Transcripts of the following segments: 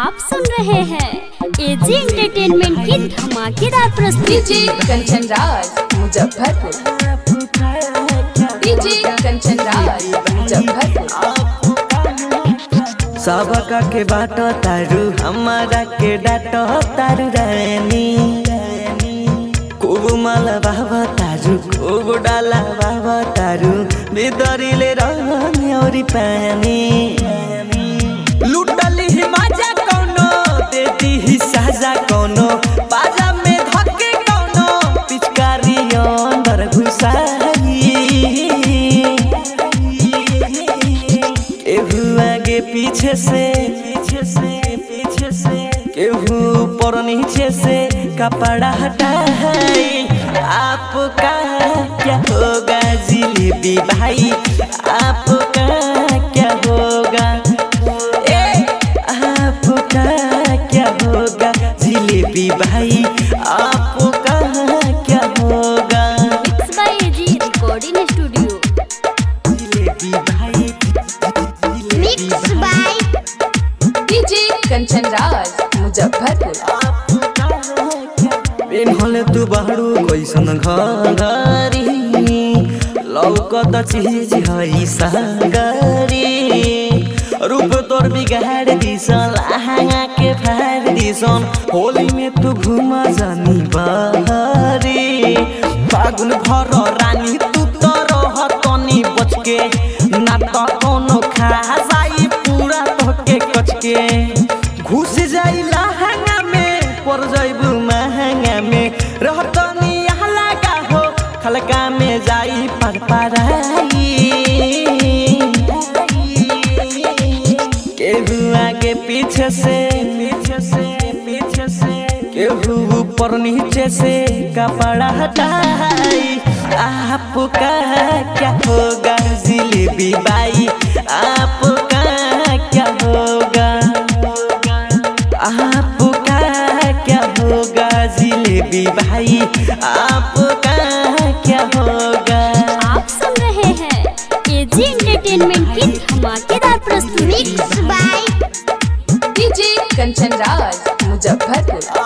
आप सुन रहे हैं एजी एंटरटेनमेंट की धमाकेदार प्रस्तुति। डीजे कंचन राज मुजफ्फरपुर। डीजे कंचन राज मुजफ्फरपुर। सबका के बाटो तारू हमारा के डाटो तारू रानी। खूब माला बाबा तारू खूब डाला बाबा तारू बिदरिले रहने और पानी लुटली ही मजा कौनो देती ही साजा कौनो बाजा में धक्के कौनो पिचकारी अंदर घुसाई केहू आगे पीछे से केहू ऊपर नीचे से कपड़ा हटाई। आपका क्या होगा जिलेबी भाई आपका क्या होगा आपका क्या होगा जिलेबी भाई आपका क्या होगा। Mix by AG recording studio. Jalebi भाई mix by DJ Kanchan Raj Muzaffarpur. पेन्हले तू बहरू कैसन घरी लौकत चीज है सागरी रूप तोर बिगाड़ दिसन लहंगा के फाड़ दिसन होली में तू घुमा जानी बहरी फागुन भर रानी तू तो रह तनी बच के ना तो कोनो खा जाई पूरा तोके कच के घुस जाई लहंगा में पर जाइबू महंगा में रहतनी यहाँ लगा हो खलका में जाई पर पराई केहू आगे पीछे से केहू ऊपर नीचे से कपड़ा हटाई। आपका क्या होगा जिलेबी बाई आपका क्या होगा आपका क्या होगा जिलेबी भाई आपका क्या होगा। आप सुन रहे हैं एजी एंटरटेनमेंट की धमाकेदार प्रस्तुति। Mix by DJ Kanchan Raj Muzaffarpur.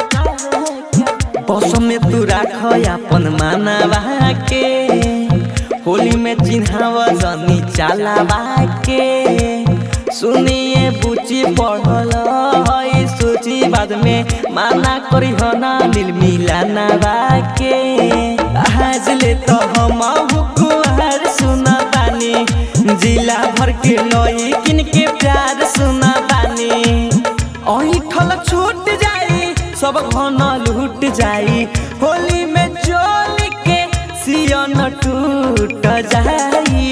बस में तू राख अपन मानवा के होली में चिन्हावा जानी चालावा के सुनिए बुची पढ़ल है सोची बाद में माना करी हो ना दिल मिलाना बाके आज ले तो हम हुकुआर सुना बानी जिला भर के लोई किनके प्यार सुना बानी ठल छूट जाई सब घन लूट जाई होली में चोल के सियन टूट जाई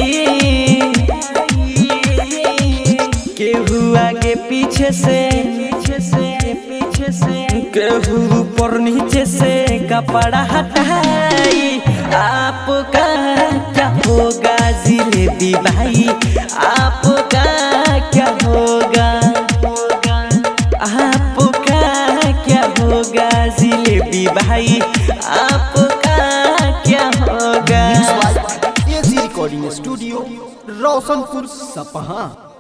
केहू आगे पीछे से केहू ऊपर नीचे से कपड़ा हटाई। आपका क्या होगा जिलेबी भाई आपका क्या होगा आपका क्या होगा जिलेबी भाई आपका क्या होगा। एजी रिकॉर्डिंग स्टूडियो रोशनपुर सपहा।